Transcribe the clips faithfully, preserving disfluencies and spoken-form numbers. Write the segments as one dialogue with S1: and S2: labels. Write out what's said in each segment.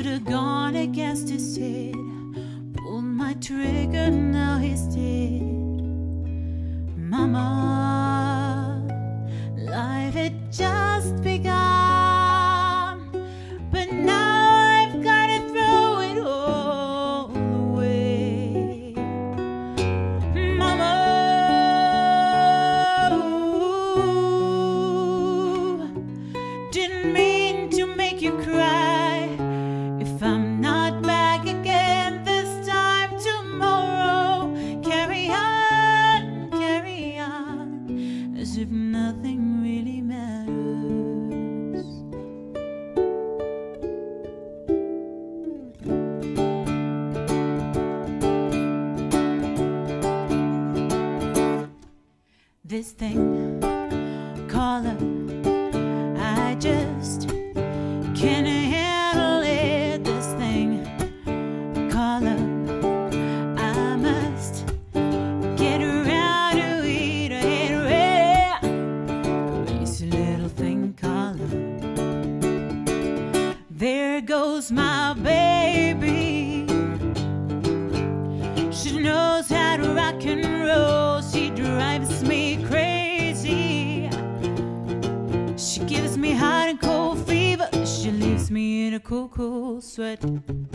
S1: should have gone against his head. Pulled my trigger, now he's dead. Mama, life had just begun, but now I've gotta throw it all away. Mama, ooh, didn't mean to make you cry. If I'm not back again this time tomorrow, carry on, carry on, as if nothing really matters. This thing, call up, I just can't handle it. This thing, call up, I must get around to it. This little thing, call up, there goes my baby. She knows how to rock and roll. She drives me crazy. She gives me hot and cold fever. She leaves me in a cool, cool sweat.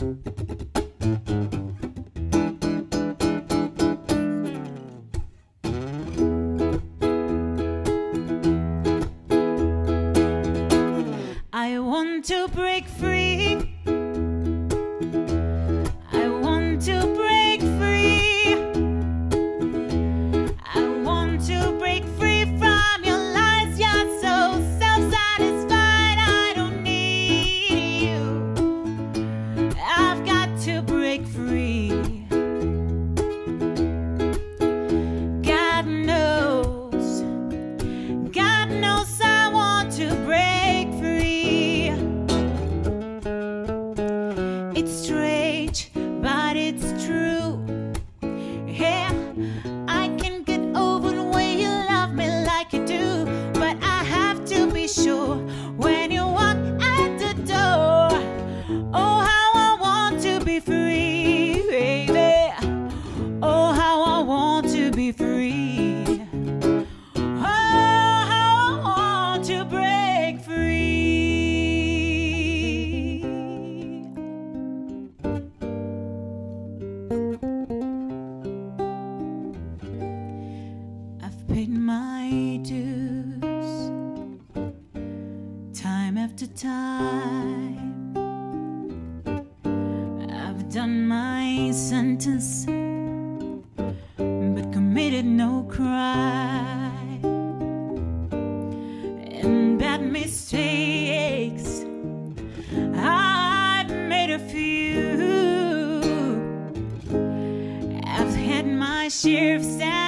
S1: I want to break free. I want to break free. I want to break free from your lies. You're so self-satisfied. I don't need you. I've got to break free. God knows, God knows I want to break free. It's strange, but it's true. Yeah, I can get over the way you love me like you do, but I have to be sure when you walk out the door. Oh, how I want to be free, baby. Oh, how I want to be free. Oh, how I want to break free. I've paid my dues time after time. I've done my sentence, but committed no crime. And bad mistakes, I've made a few. I've had my share of sad